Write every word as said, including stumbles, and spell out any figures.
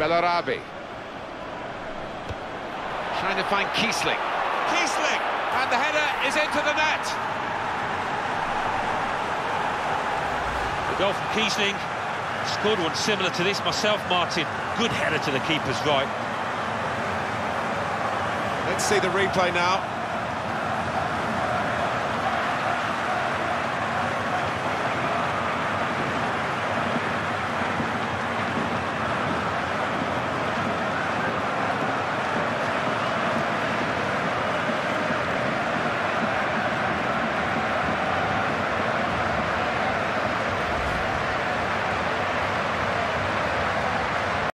Bellarabi. Trying to find Kiesling. Kiesling! And the header is into the net. The goal from Kiesling. Scored one similar to this myself, Martin. Good header to the keeper's right. Let's see the replay now.